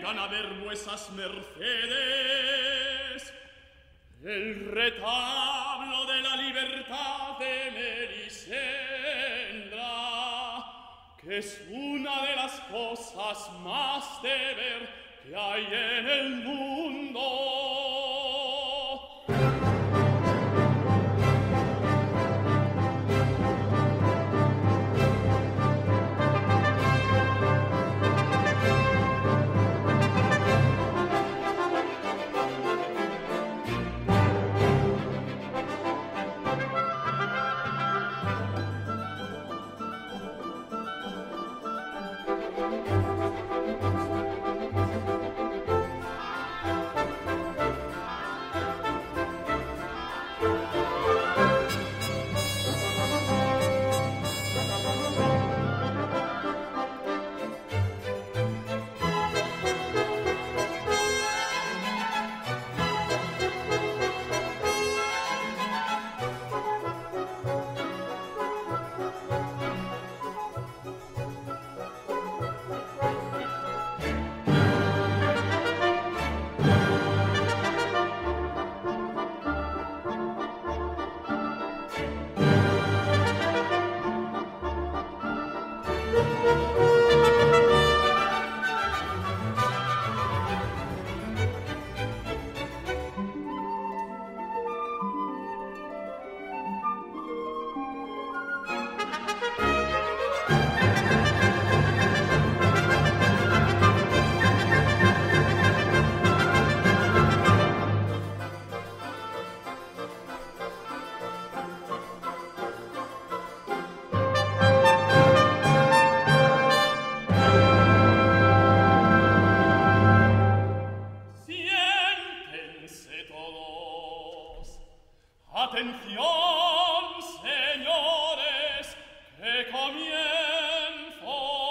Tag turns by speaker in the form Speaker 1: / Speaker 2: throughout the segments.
Speaker 1: vengan a ver vuesas mercedes el retablo de la libertad de Melisendra, que es una de las cosas más de ver que hay en el mundo. Atención, señores, que comienzo.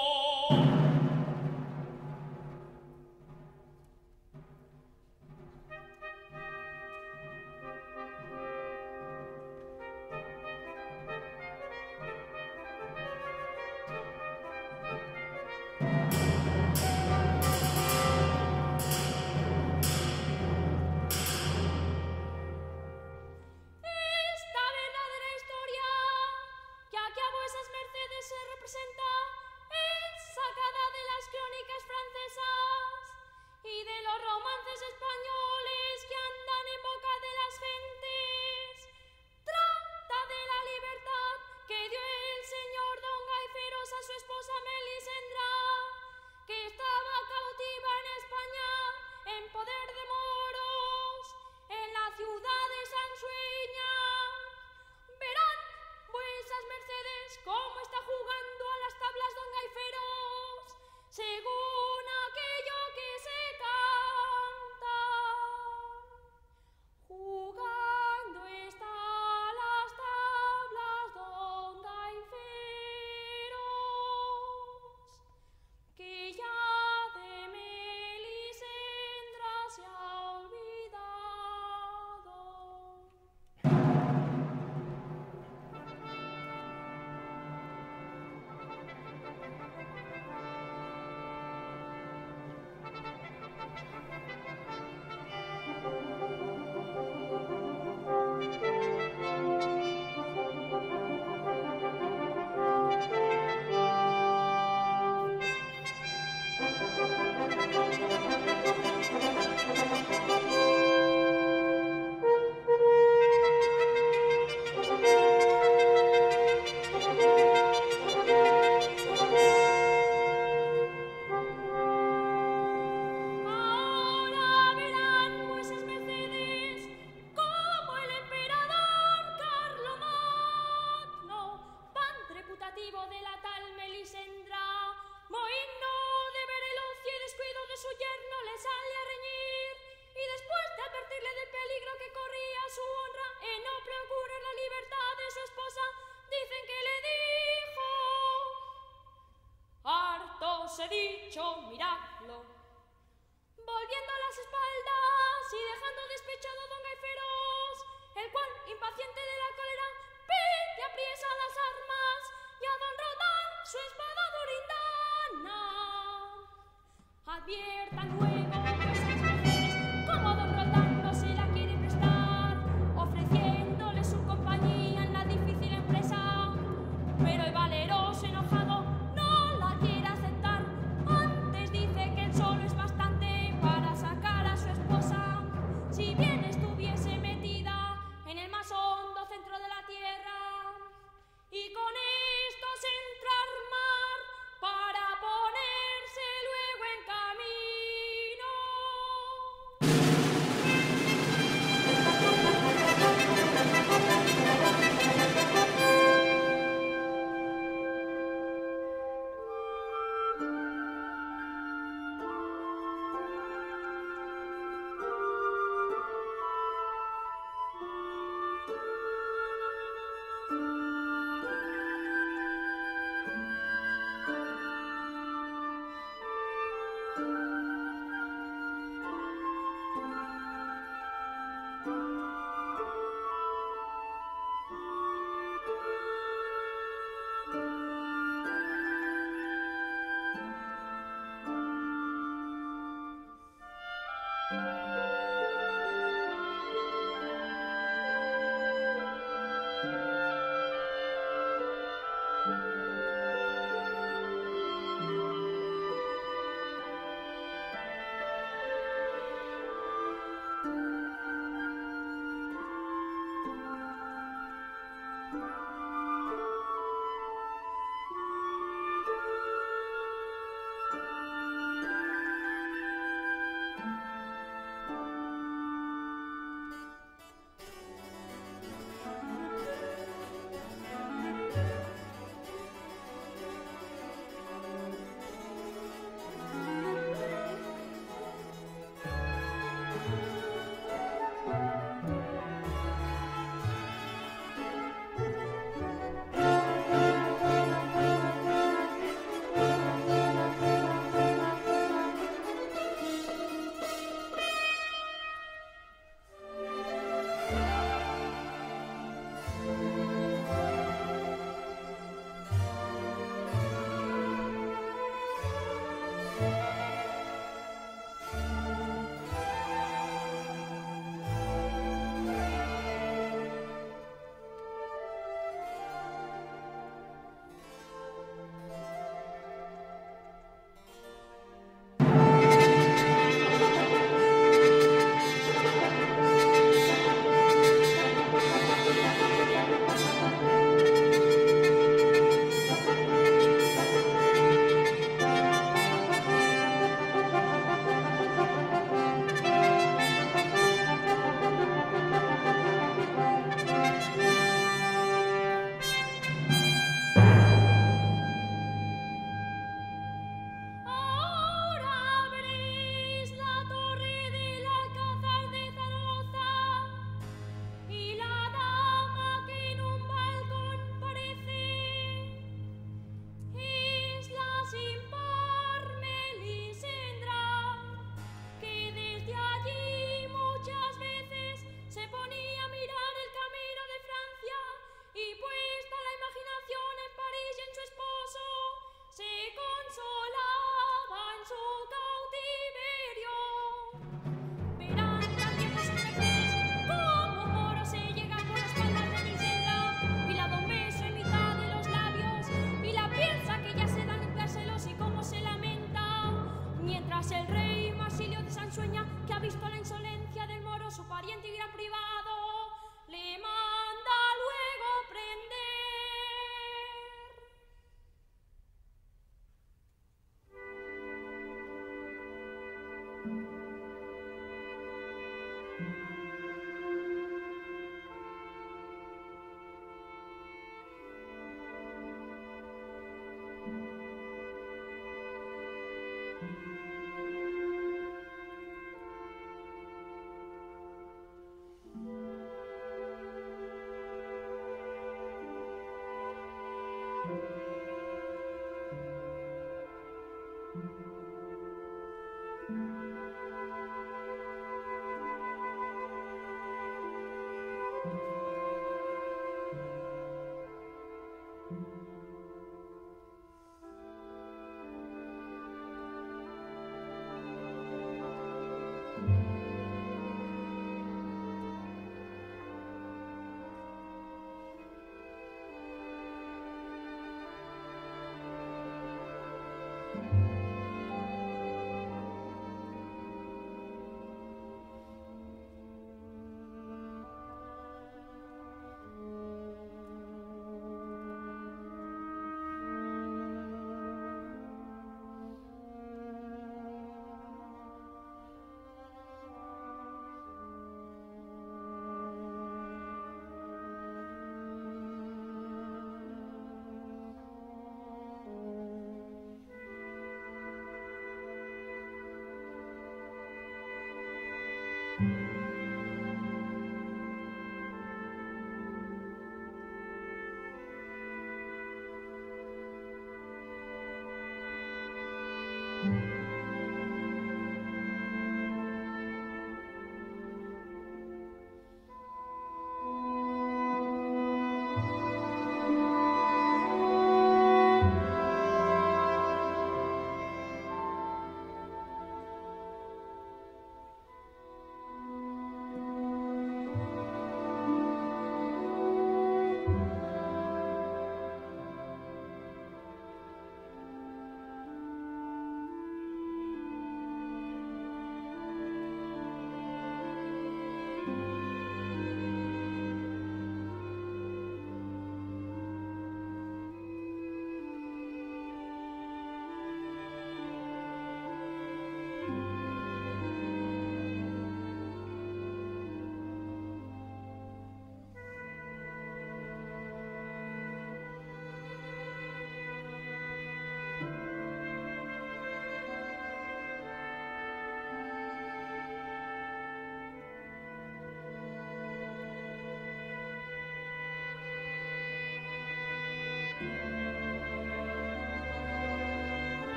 Speaker 2: He dicho, miradlo. Volviendo a las espaldas y dejando despechado a don Gaiferos, el cual, impaciente de la cólera, pide apriesa las armas y a don Rodán su espada durindana. Advierte tan luego, pues a las mujeres como don Roldán no se la quiere prestar, ofreciéndole su compañía en la difícil empresa. Pero el valeroso enojado no la quiere aceptar, antes dice que él solo es bastante para sacar a su esposa, si bien estuviese metida en el más hondo centro de la tierra. Y con esto se entra a armar para ponerse luego en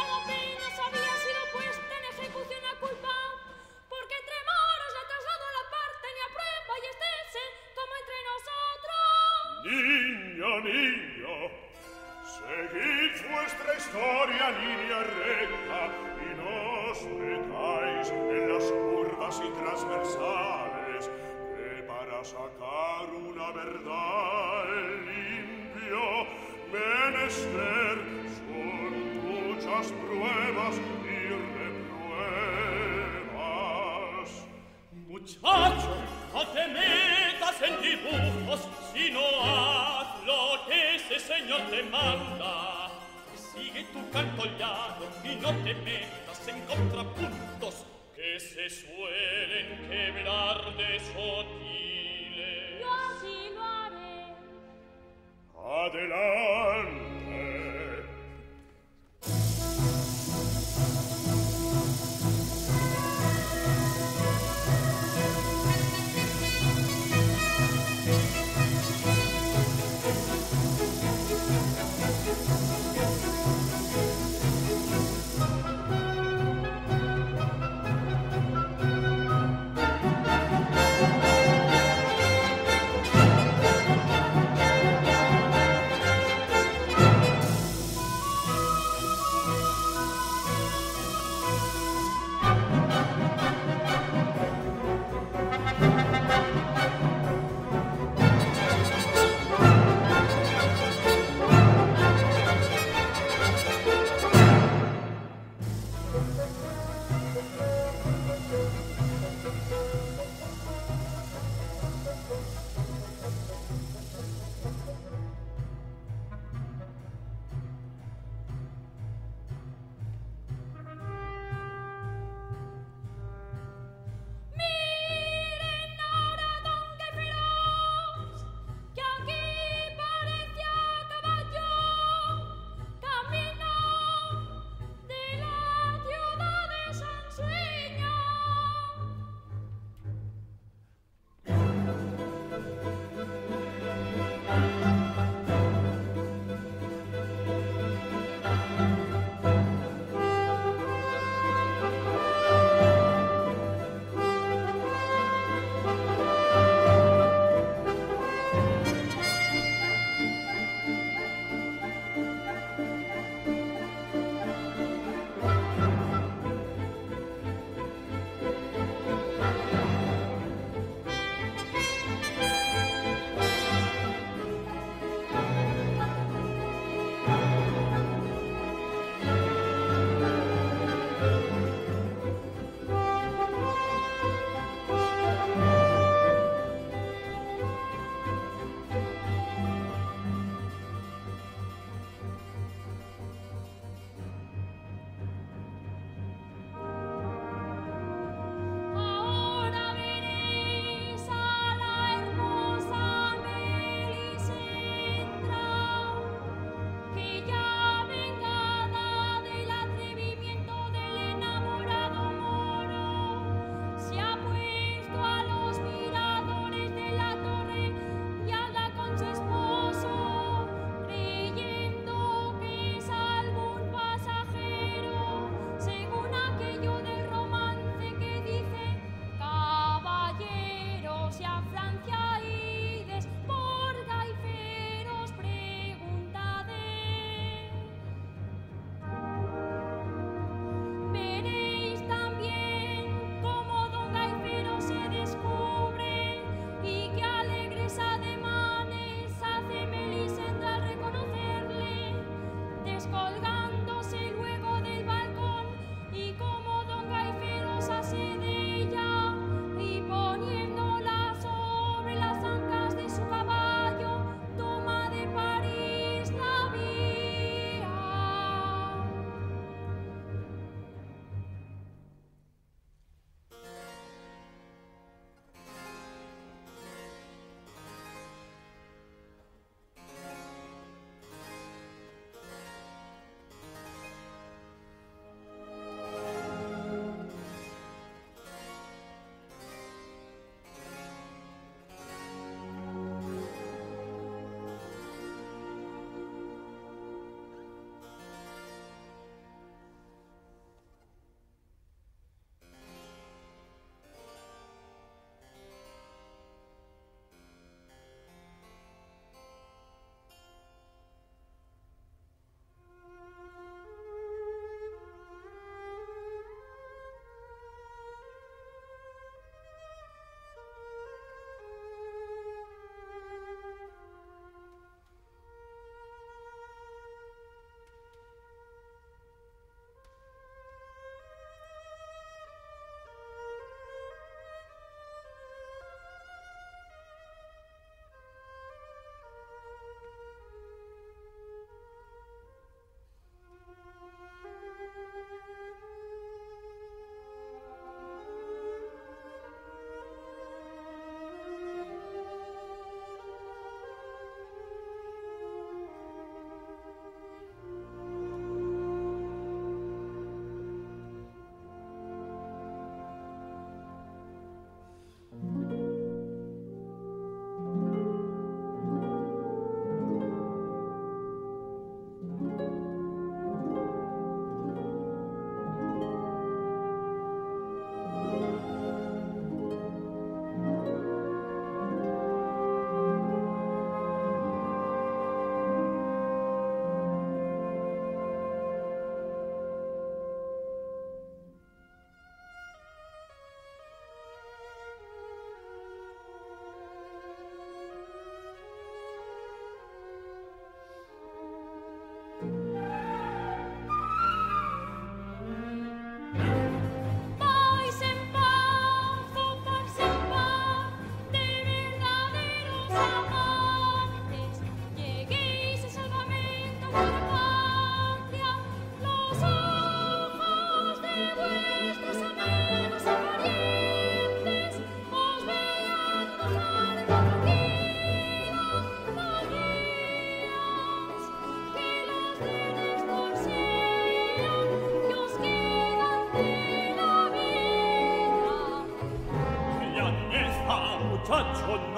Speaker 2: dado apenas había sido puesta en ejecución la culpa, porque entre moros la trasladó a la parte ni a prueba y estése como entre nosotros.
Speaker 3: Niño, niño, seguid vuestra historia línea recta y no os metáis en las curvas y transversales, que para sacar una verdad limpio menester son muchas pruebas y repruebas.
Speaker 1: Muchacho, no te metas en dibujos, sino haz lo que ese señor te manda. Sigue tu canto llano y no te metas en contrapuntos que se suelen quebrar de sotiles.
Speaker 2: Yo así lo haré.
Speaker 3: Adelante.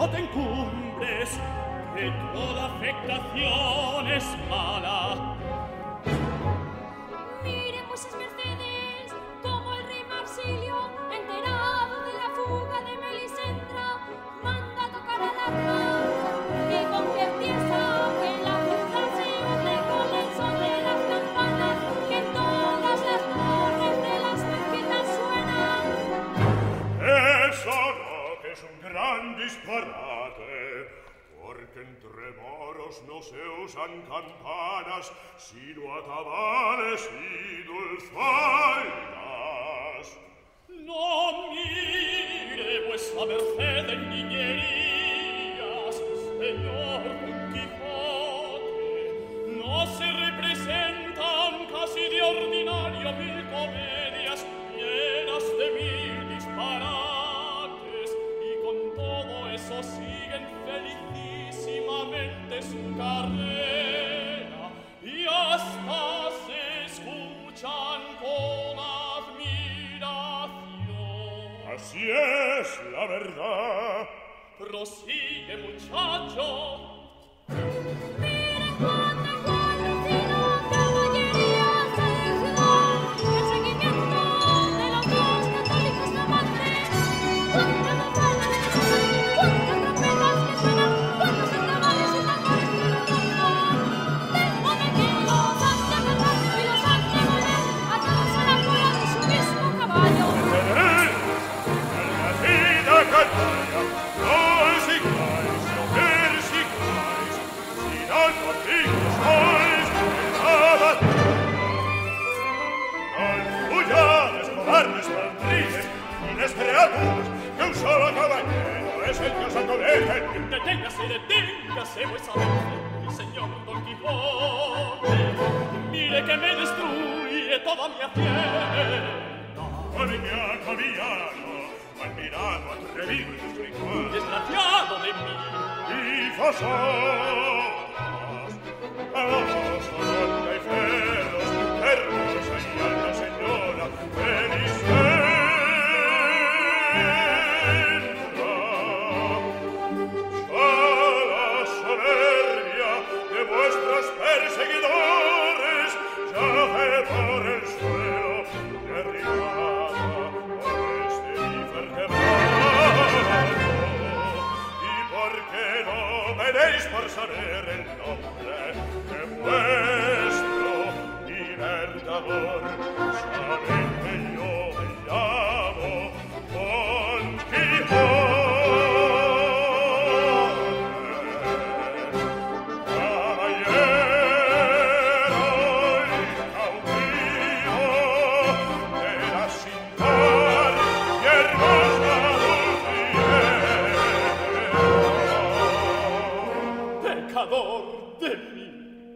Speaker 1: no te encumbres, que toda afectación es mala.
Speaker 2: Miren vuesas mercedes, como el rey Marsilio, enterado de la fuga de Melisendra, manda tocar al arpa, y con que empieza que la ciudad se hunde con el son de las campanas, que en todas las torres de las mezquitas suenan.
Speaker 3: Eso no, que es un gran disparate, porque entre moros no se usan campanas, sino atabales y dulzainas.
Speaker 1: No mire vuesa merced en niñerías, señor Don Quijote. No se representan casi de ordinario 1000 comedias llenas de 1000 disparates, y con todo eso siguen felicísimamente su carrera, y hasta se escuchan con admiración.
Speaker 3: Así es la verdad.
Speaker 1: Prosigue, muchacho.
Speaker 2: Miren cuánto conocido caballería seleccionó el seguimiento de los dos católicos amantes. Cuántas campanas, cuántas trompetas que suenan, cuántos centavales y tambores que retumban. Del modo que los han de matar y los han de moler, atados a la cola de su mismo caballo.
Speaker 3: Nacida canalla, no sigáis, no persiguáis, si no contigo sois nada. No huyades, cobardes, maltrides, y creaturas, que un solo caballero es el que os acomete.
Speaker 1: Deténgase, vuesa merced, mi señor Don Quijote. Mire que me destruye toda mi hacienda.
Speaker 3: Porque ha cambiado, mal mirado, atrevido y desligado.
Speaker 1: Desgraciado de mí.
Speaker 3: Y vosotros, vamos, Ronda y Feros, hermosa y alta señora, Melisendra. Ya la soberbia de vuestros perseguidores yace por el suelo, derribada por este invertebrado. ¿Y por qué no me deis por saber el nombre de vuestro libertador? Sabed que yo me llamo Don Quijote, caballero y cautivo de la sin par y hermosa Dulcinea.
Speaker 1: Pecador de mí.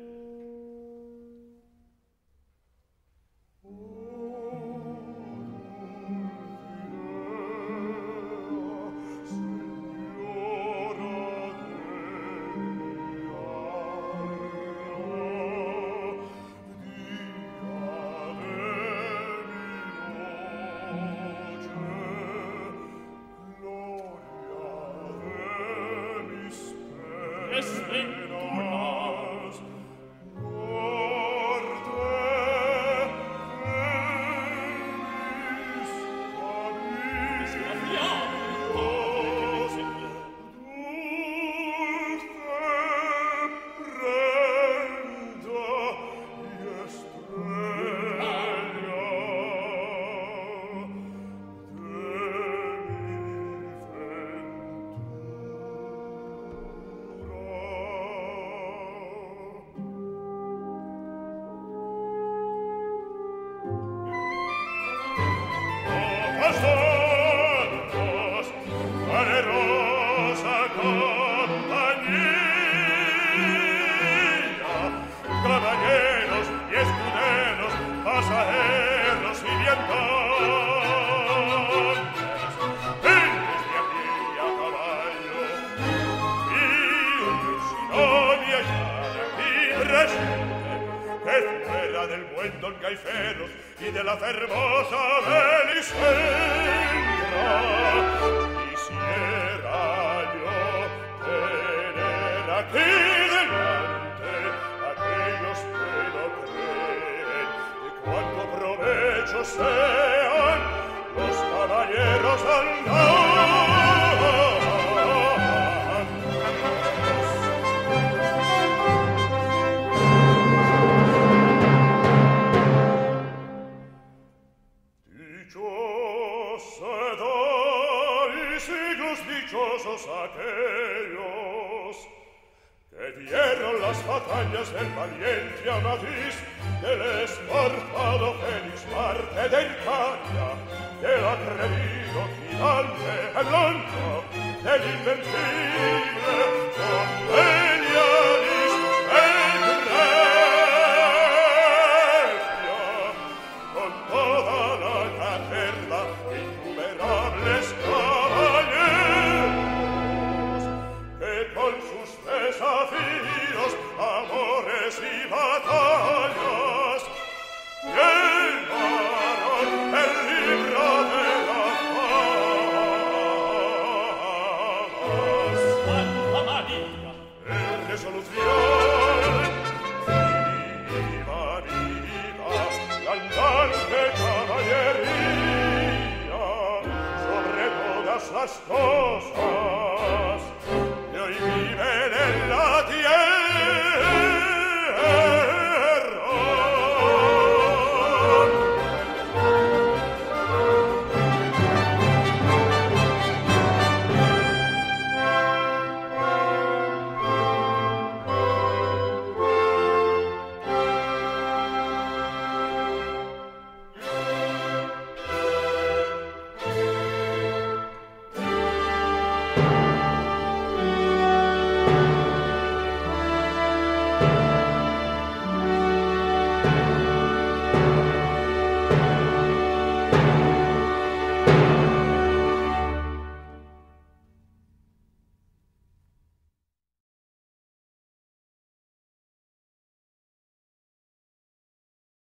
Speaker 1: Desventuras.
Speaker 3: Vosotros, valerosa compañía, caballeros y escuderos, pasajeros y viandantes, vendes de aquí a caballo, y un Dulcinón y allá de aquí presente, que fuera del buen Don Gaiferos y de la hermosa Melisendra, quisiera yo aquí delante aquellos que no creen de cuánto provecho sean los caballeros andantes. Dichosos aquellos que dieron las batallas del valiente Amadís, del esforzado Félix Marte de Hircania, del atrevido gigante el blanco, del invencible Don Belianis el Grecia, con toda la caterva de innumerables caballeros que con sus desafíos, amores y batallas llevaron el libro de las famas.
Speaker 1: Santa María,
Speaker 3: En resolución, viva, viva, la andante caballería, sobre todas las cosas